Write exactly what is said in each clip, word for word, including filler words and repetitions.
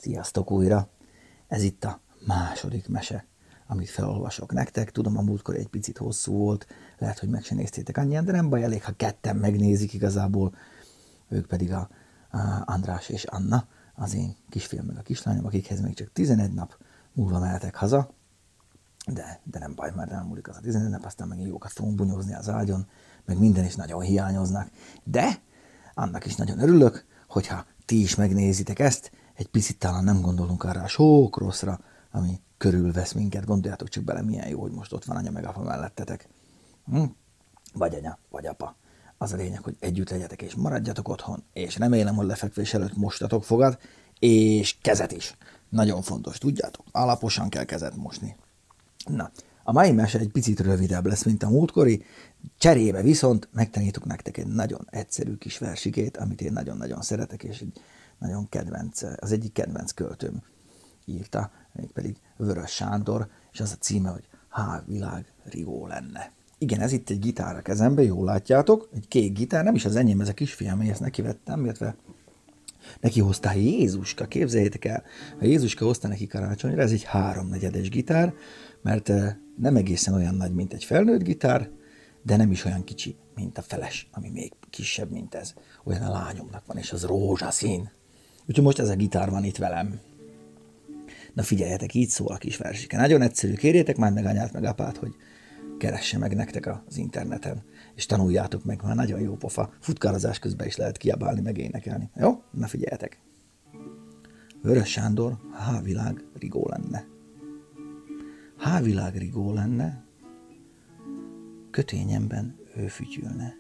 Sziasztok újra! Ez itt a második mese, amit felolvasok nektek. Tudom, a múltkor egy picit hosszú volt, lehet, hogy meg se néztétek annyian, de nem baj, elég, ha ketten megnézik igazából. Ők pedig a, a András és Anna, az én kisfiam meg a kislányom, akikhez még csak tizenegy nap múlva mehetek haza. De, de nem baj, mert elmúlik az a tizenegy nap, aztán megint jókat fogunk bunyózni az ágyon, meg minden is nagyon hiányoznak. De annak is nagyon örülök, hogyha ti is megnézitek ezt, egy picit talán nem gondolunk arra a sok rosszra, ami körülvesz minket. Gondoljátok csak bele, milyen jó, hogy most ott van anya meg apa mellettetek. Hm? Vagy anya, vagy apa. Az a lényeg, hogy együtt legyetek és maradjatok otthon, és remélem, hogy lefekvés előtt mostatok fogat, és kezet is. Nagyon fontos, tudjátok? Alaposan kell kezet mosni. Na, a mai mese egy picit rövidebb lesz, mint a múltkori, cserébe viszont megtanítok nektek egy nagyon egyszerű kis versikét, amit én nagyon-nagyon szeretek, és egy nagyon kedvenc, az egyik kedvenc költőm írta, mégpedig Vörös Sándor, és az a címe, hogy Há, világ rigó lenne. Igen, ez itt egy gitár a kezembe, jól látjátok, egy kék gitár, nem is az enyém, ez a kisfiam, ezt neki vettem, illetve neki hozta Jézuska, képzeljétek el, a Jézuska hozta neki karácsonyra, ez egy háromnegyedes gitár, mert nem egészen olyan nagy, mint egy felnőtt gitár, de nem is olyan kicsi, mint a feles, ami még kisebb, mint ez. Olyan a lányomnak van, és az rózsaszín. Úgyhogy most ez a gitár van itt velem. Na figyeljetek, így szól a kis versike. Nagyon egyszerű, kérjétek már meg anyát, meg apát, hogy keresse meg nektek az interneten, és tanuljátok meg, már nagyon jó pofa. Futkározás közben is lehet kiabálni, meg énekelni. Jó? Na figyeljetek. Vörös Sándor, há, világ rigó lenne. Há, világ rigó lenne, kötényemben ő fütyülne.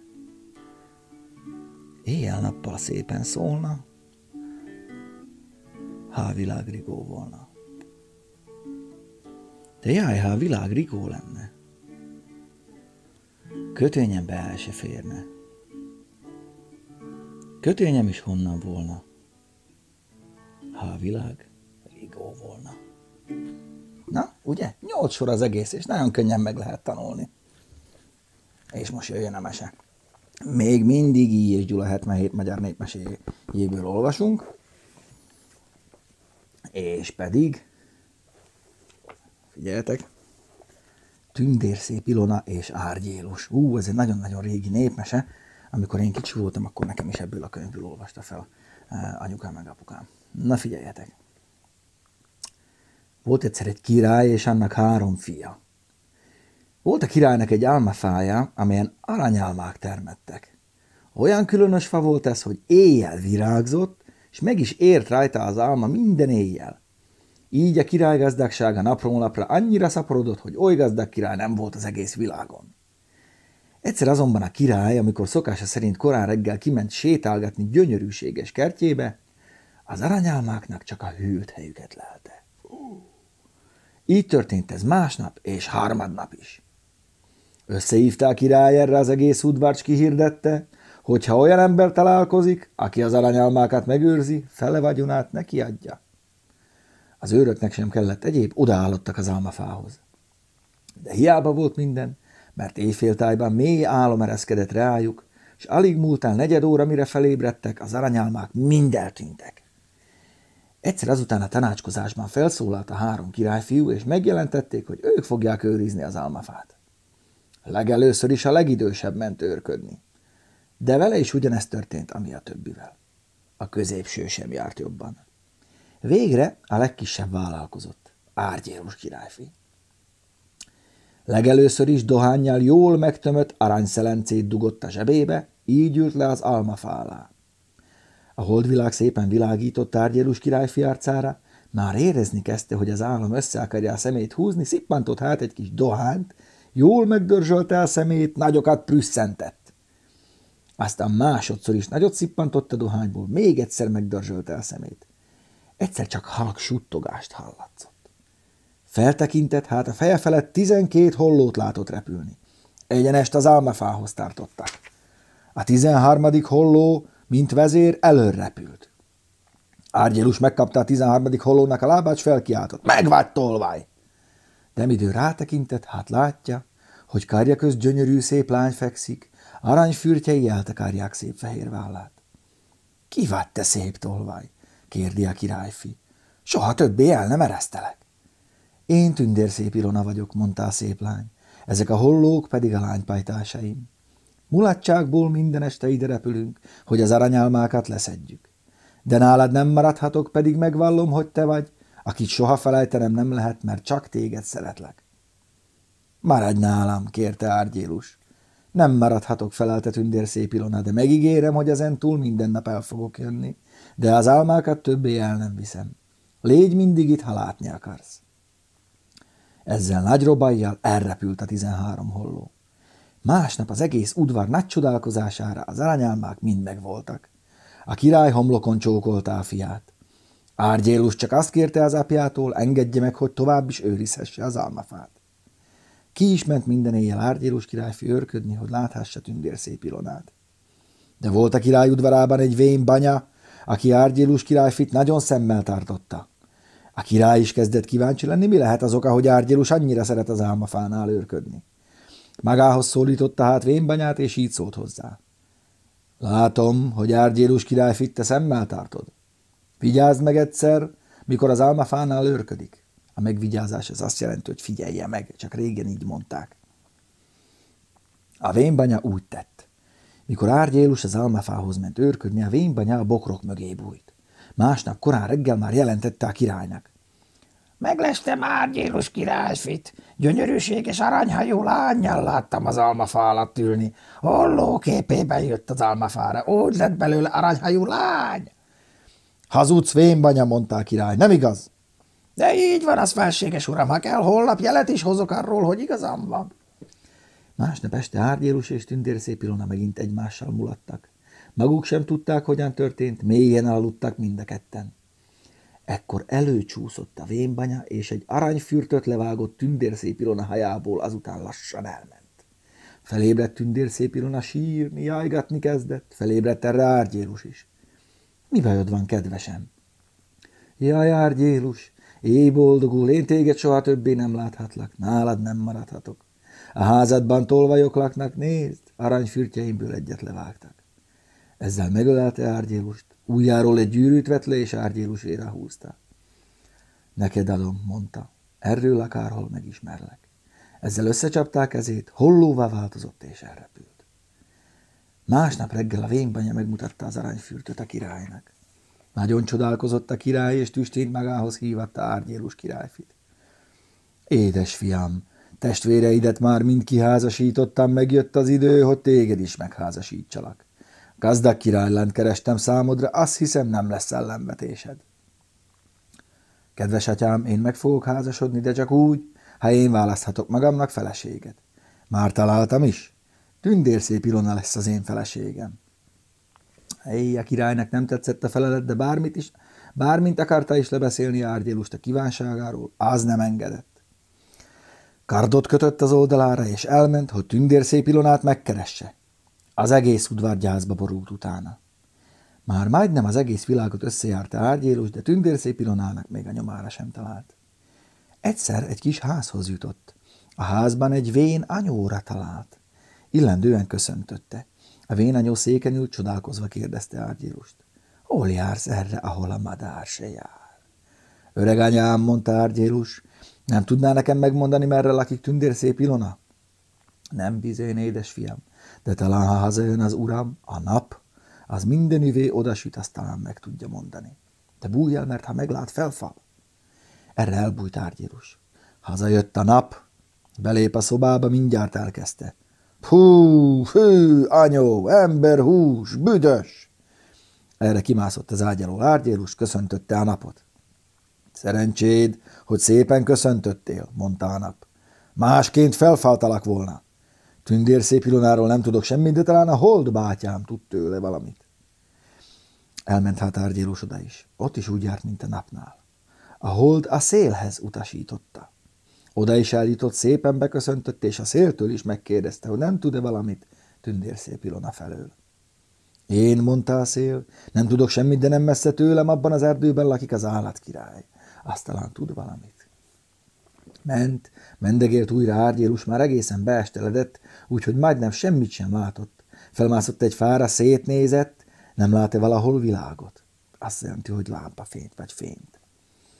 Éjjel-nappal szépen szólna, há, világ rigó volna. De jaj, há, világ rigó lenne, kötényembe el se férne. Kötényem is honnan volna, há, világ rigó volna. Na, ugye? Nyolc sor az egész, és nagyon könnyen meg lehet tanulni. És most jöjjön a mese. Még mindig I. és Gyula hetvenhét magyar népmeséjéből olvasunk, és pedig, figyeljetek, Tündérszép Ilona és Árgyélus. Ú, ez egy nagyon-nagyon régi népmese. Amikor én kicsi voltam, akkor nekem is ebből a könyvből olvasta fel anyukám meg apukám. Na figyeljetek. Volt egyszer egy király, és annak három fia. Volt a királynak egy álmafája, amelyen aranyálmák termettek. Olyan különös fa volt ez, hogy éjjel virágzott, és meg is ért rajta az álma minden éjjel. Így a király gazdagsága napról napra annyira szaporodott, hogy oly gazdag király nem volt az egész világon. Egyszer azonban a király, amikor szokása szerint korán reggel kiment sétálgatni gyönyörűséges kertjébe, az aranyálmáknak csak a hűlt helyüket lelte. Így történt ez másnap és harmadnap is. Összehívta a király erre az egész udvart, s kihirdette, hogy ha olyan ember találkozik, aki az aranyálmákat megőrzi, fele vagyonát neki adja. Az őröknek sem kellett egyéb, odaállottak az álmafához. De hiába volt minden, mert éjféltájban mély álom ereszkedett reájuk, és alig múlt el negyed óra, mire felébredtek, az aranyálmák mind eltűntek. Egyszer azután a tanácskozásban felszólalt a három királyfiú, és megjelentették, hogy ők fogják őrizni az álmafát. Legelőször is a legidősebb ment őrködni. De vele is ugyanezt történt, ami a többivel. A középső sem járt jobban. Végre a legkisebb vállalkozott, Árgyélus királyfi. Legelőször is dohánnyal jól megtömött aranyszelencét dugott a zsebébe, így ült le az álmafá alá. A holdvilág szépen világított Árgyélus királyfi arcára, már érezni kezdte, hogy az álom össze akarja a szemét húzni, szippantott hát egy kis dohányt, jól megdörzsölte a szemét, nagyokat prüsszentett. Aztán másodszor is nagyot szippantott a dohányból, még egyszer megdörzsölte a szemét. Egyszer csak halk suttogást hallatszott. Feltekintett, hát a feje felett tizenkét hollót látott repülni. Egyenest az álmafához tartottak. A tizenharmadik holló, mint vezér, előre repült. Árgyélus megkapta a tizenharmadik hollónak a lábát, s felkiáltott. Meg vagy, tolvaj! De midő rátekintett, hát látja, hogy karja közt gyönyörű szép lány fekszik, aranyfürtjei eltakarják szép fehér vállát. Ki vagy te szép tolvaj? Kérdi a királyfi. Soha többé el nem eresztelek. Én tündérszép Ilona vagyok, mondta a szép lány. Ezek a hollók pedig a lánypajtásaim. Mulatságból minden este ide repülünk, hogy az aranyálmákat leszedjük. De nálad nem maradhatok, pedig megvallom, hogy te vagy, akit soha felejtenem nem lehet, mert csak téged szeretlek. Maradj nálam, kérte Árgyélus. Nem maradhatok, felelte tündérszép Ilona, de megígérem, hogy ezentúl minden nap el fogok jönni, de az álmákat többé el nem viszem. Légy mindig itt, ha látni akarsz. Ezzel nagy robajjal elrepült a tizenhárom holló. Másnap az egész udvar nagy csodálkozására az aranyálmák mind megvoltak. A király homlokon csókolta a fiát. Árgyélus csak azt kérte az apjától, engedje meg, hogy tovább is őrizhesse az almafát. Ki is ment minden éjjel Árgyélus királyfi őrködni, hogy láthassa tündérszép Ilonát. De volt a király udvarában egy vén banya, aki Árgyélus királyfit nagyon szemmel tartotta. A király is kezdett kíváncsi lenni, mi lehet az oka, hogy Árgyélus annyira szeret az álmafánál őrködni. Magához szólította hát vénbanyát, és így szólt hozzá. Látom, hogy Árgyélus királyfit te szemmel tartod. Vigyázd meg egyszer, mikor az álmafánál őrködik. A megvigyázás az azt jelenti, hogy figyelje meg, csak régen így mondták. A vénbanya úgy tett. Mikor Árgyélus az álmafához ment őrködni, a vénbanya a bokrok mögé bújt. Másnap korán reggel már jelentette a királynak. Meglestem Árgyélus királyfit, gyönyörűséges aranyhajú lánnyal láttam az almafa alatt ülni. Holló képében jött az almafára, úgy lett belőle aranyhajú lány. Hazudsz, vénbanya, mondta a király, nem igaz? De így van az, felséges uram, ha kell, holnap jelet is hozok arról, hogy igazam van. Másnap este Árgyélus és tündérszép Ilona megint egymással mulattak. Maguk sem tudták, hogyan történt, mélyen aludtak mind a ketten. Ekkor előcsúszott a vénbanya, és egy aranyfürtöt levágott tündérszép Ilona hajából, azután lassan elment. Felébredt tündérszép Ilona sírni, jajgatni kezdett, felébredt erre Árgyélus is. Mi bajod van, kedvesem? Jaj, Árgyélus, éj boldogul, én téged soha többé nem láthatlak, nálad nem maradhatok. A házadban tolvajok laknak, nézd, aranyfürtjeimből egyet levágtak. Ezzel megölelte Árgyélust, ujjáról egy gyűrűt vett le, és Árgyélusére húzta. Neked adom, mondta, erről akárhol megismerlek. Ezzel összecsapták kezét, hollóvá változott, és elrepült. Másnap reggel a vénbanya megmutatta az aranyfürtöt a királynak. Nagyon csodálkozott a király, és tüstént magához hívatta Árgyélus királyfit. Édes fiam, testvéreidet már mind kiházasítottam, megjött az idő, hogy téged is megházasítsalak. Gazdag királylányt kerestem számodra, azt hiszem, nem lesz ellenvetésed. Kedves atyám, én meg fogok házasodni, de csak úgy, ha én választhatok magamnak feleséget. Már találtam is. Tündérszép Ilona lesz az én feleségem. Éj, a királynak nem tetszett a felelet, de bármit is, bármint akarta is lebeszélni Árgyélust a kívánságáról, az nem engedett. Kardot kötött az oldalára, és elment, hogy tündérszép Ilonát megkeresse. Az egész udvar gyászba borult utána. Már majdnem az egész világot összejárta Árgyélus, de tündérszép Ilonának még a nyomára sem talált. Egyszer egy kis házhoz jutott. A házban egy vén anyóra talált. Illendően köszöntötte. A vén anyó széken ült, csodálkozva kérdezte Árgyélust. Hol jársz erre, ahol a madár se jár? Öreg anyám, mondta Árgyélus, nem tudná nekem megmondani, merre lakik tündérszép Ilona? Nem bizony, édes fiam, de talán, ha hazajön az uram, a nap, az mindenüvé odasüt, azt talán meg tudja mondani. De bújj el, mert ha meglát, felfal. Erre elbújt Árgyélus. Hazajött a nap, belép a szobába, mindjárt elkezdte. Hú, hű, anyó, emberhús, büdös! Erre kimászott az ágy alól Árgyélus, köszöntötte a napot. Szerencséd, hogy szépen köszöntöttél, mondta a nap. Másként felfaltalak volna. Tündérszép Ilonáról nem tudok semmit, de talán a hold bátyám tud tőle valamit. Elment hát Árgyélus oda is. Ott is úgy járt, mint a napnál. A hold a szélhez utasította. Oda is eljutott, szépen beköszöntött, és a széltől is megkérdezte, hogy nem tud-e valamit tündérszép Ilona felől. Én, mondta a szél, nem tudok semmit, de nem messze tőlem, abban az erdőben lakik az állatkirály. Azt talán tud valamit. Ment, mendegélt újra Árgyélus, már egészen beesteledett, úgyhogy majdnem semmit sem látott. Felmászott egy fára, szétnézett, nem lát-e valahol világot. Azt jelenti, hogy lámpafényt vagy fényt.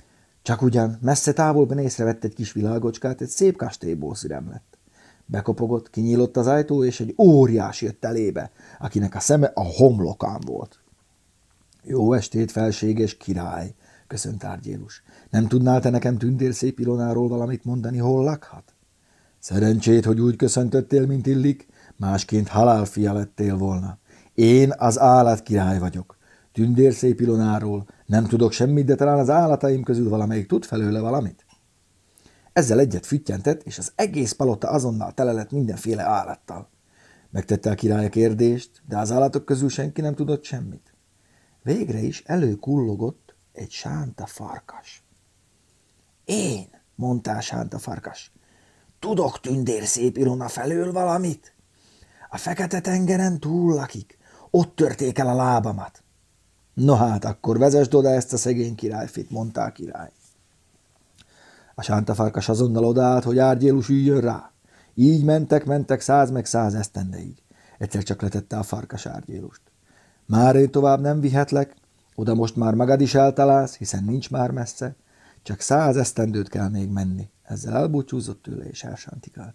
Csak ugyan messze távolban észrevett egy kis világocskát, egy szép kastélyból szüremlett. Bekopogott, kinyílott az ajtó, és egy óriás jött elébe, akinek a szeme a homlokán volt. Jó estét, felséges király, köszönt Árgyélus. Nem tudnál te nekem tündérszép Ilonáról valamit mondani, hol lakhat? Szerencsét, hogy úgy köszöntöttél, mint illik, másként halálfia lettél volna. Én az állatkirály vagyok. Tündérszép Ilonáról nem tudok semmit, de talán az állataim közül valamelyik tud felőle valamit. Ezzel egyet füttyentett, és az egész palota azonnal tele lett mindenféle állattal. Megtette a király a kérdést, de az állatok közül senki nem tudott semmit. Végre is előkullogott egy sánta farkas. Én, mondta a sánta farkas, tudok tündérszép Ilona felől valamit? A Fekete-tengeren túl lakik, ott törték el a lábamat. No hát, akkor vezesd oda ezt a szegény királyfit, mondta a király. A sánta farkas azonnal odaállt, hogy Árgyélus üljön rá. Így mentek, mentek száz meg száz esztendeig. Egyszer csak letette a farkas Árgyélust. Már én tovább nem vihetlek, oda most már magad is eltalálsz, hiszen nincs már messze, csak száz esztendőt kell még menni. Ezzel elbúcsúzott tőle és elsántikált.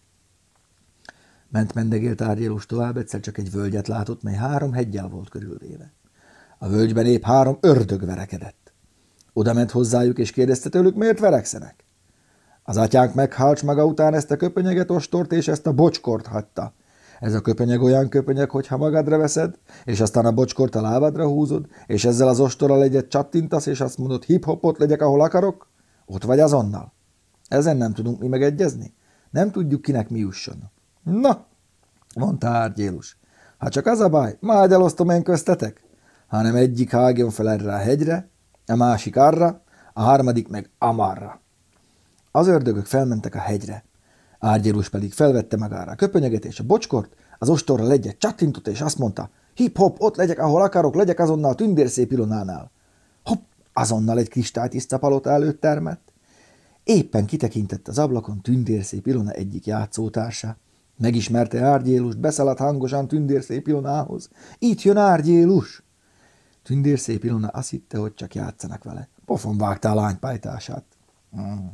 Ment mendegélt Árgyélus tovább, egyszer csak egy völgyet látott, mely három heggyel volt körülvéve. A völgyben épp három ördög verekedett. Oda ment hozzájuk, és kérdezte tőlük, miért verekszenek. Az atyánk meghalt maga után ezt a köpenyeget, ostort, és ezt a bocskort hagyta. Ez a köpenyeg olyan köpenyeg, hogy ha magadra veszed, és aztán a bocskort a lábadra húzod, és ezzel az ostorral egyet csattintasz, és azt mondod, hip-hopot legyek, ahol akarok, ott vagy azonnal. Ezen nem tudunk mi megegyezni. Nem tudjuk, kinek mi jusson. Na, mondta Árgyélus, ha csak az a baj, majd elosztom én köztetek, hanem egyik hágjon fel erre a hegyre, a másik arra, a harmadik meg amarra. Az ördögök felmentek a hegyre. Árgyélus pedig felvette magára a köpenyeget és a bocskort, az ostorral egyet csattintott, és azt mondta, hip-hop, ott legyek, ahol akarok, legyek azonnal tündérszép Ilonánál. Hopp, azonnal egy kristálytiszta palota előtt termett. Éppen kitekintett az ablakon tündérszép Ilona egyik játszótársa. Megismerte Árgyélust, beszaladt hangosan tündérszép Ilonához. Itt jön Árgyélus! Tündérszép Ilona azt hitte, hogy csak játszanak vele. Pofon vágta a lány pajtását. Hmm.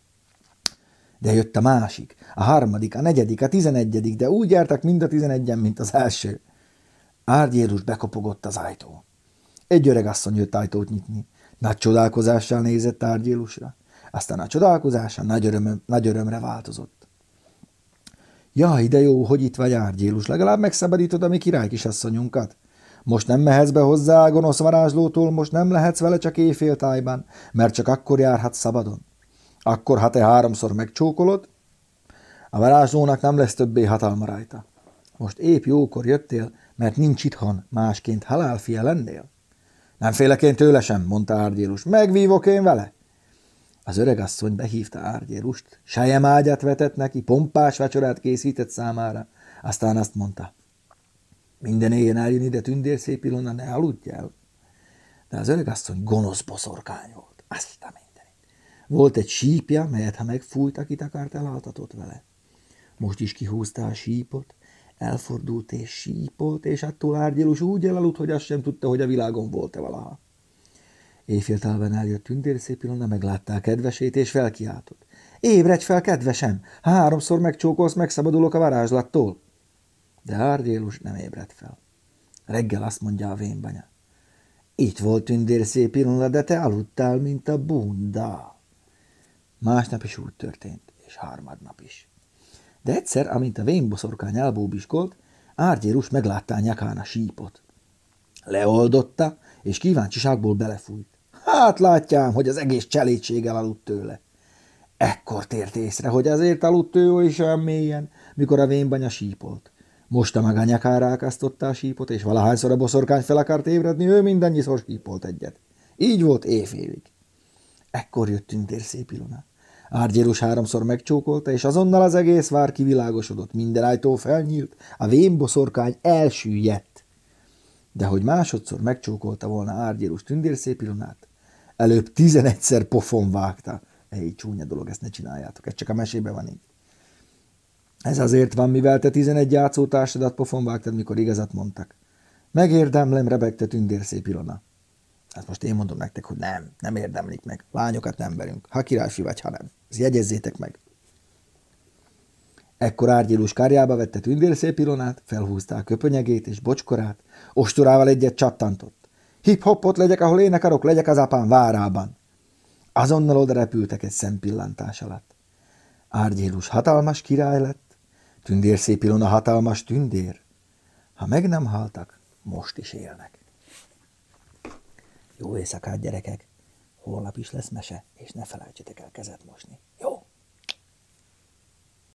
De jött a másik, a harmadik, a negyedik, a tizenegyedik, de úgy jártak mind a tizenegyen, mint az első. Árgyélus bekopogott az ajtón. Egy öregasszony jött ajtót nyitni. Nagy csodálkozással nézett Árgyélusra. Aztán a csodálkozása nagy, öröm, nagy örömre változott. Jaj, de jó, hogy itt vagy, Árgyélus, legalább megszabadítod a mi királykisasszonyunkat. Most nem mehetsz be hozzá a gonosz varázslótól, most nem lehetsz vele csak éjféltájban, mert csak akkor járhatsz szabadon. Akkor, ha te háromszor megcsókolod, a varázslónak nem lesz többé hatalma rajta. Most épp jókor jöttél, mert nincs itthon, másként halálfia lennél. Nem félek én tőle sem, mondta Árgyélus, megvívok én vele. Az öregasszony behívta Árgyélust, sejemágyat vetett neki, pompás vacsorát készített számára, aztán azt mondta, minden éjjel eljön ide tündérszép Ilona, ne aludj el. De az öregasszony gonosz boszorkány volt, azt a mindenit. Volt egy sípja, melyet ha megfújt, akit akart, elaltatott vele. Most is kihúzta a sípot, elfordult és sípolt, és attól Árgyélus úgy elaludt, hogy azt sem tudta, hogy a világon volt-e valaha. Éjféltálban eljött tündérszép Ilona, meglátta a kedvesét, és felkiáltott. Ébredj fel, kedvesem! Háromszor megcsókolsz, megszabadulok a varázslattól. De Árgyélus nem ébredt fel. Reggel azt mondja a vénbanya. Itt volt tündérszép Ilona, de te aludtál, mint a bunda. Másnap is úgy történt, és harmadnap is. De egyszer, amint a vénboszorkány elbóbiskolt, Árgyélus meglátta a nyakán a sípot. Leoldotta, és kíváncsiságból belefújt. Hát látjám, hogy az egész cselédség elaludt tőle. Ekkor tért észre, hogy azért aludt ő is olyan mélyen, mikor a vénbanya sípolt. Mosta maga nyakára ákasztotta a sípot, és valahányszor a boszorkány fel akart ébredni, ő mindannyiszor sípolt egyet. Így volt éjfélig. Ekkor jött tündérszép Ilona. Árgyélus háromszor megcsókolta, és azonnal az egész vár kivilágosodott, minden ajtó felnyílt, a vénboszorkány elsüllyedt. De hogy másodszor megcsókolta volna Árgyélus tündérszép Ilonát, előbb tizenegyszer pofon vágta. Ej, csúnya dolog, ezt ne csináljátok, ez csak a mesében van így. Ez azért van, mivel te tizenegy játszótársadat pofon vágtad, mikor igazat mondtak. Megérdemlem, rebegte tündérszép Ilona. Hát most én mondom nektek, hogy nem, nem érdemlik meg. Lányokat nem verünk, ha királyfi vagy, ha nem. Ezt jegyezzétek meg. Ekkor Árgyilus kárjába vette tündérszép Ilonát, felhúzta a köpönyegét és bocskorát, ostorával egyet csattantott. Hip-hopot legyek, ahol én akarok, legyek az apám várában. Azonnal oda repültek egy szempillantás alatt. Árgyilus hatalmas király lett, tündérszép Ilona hatalmas tündér. Ha meg nem haltak, most is élnek. Jó éjszakát, gyerekek! Holnap is lesz mese, és ne felejtsetek el kezet mosni. Jó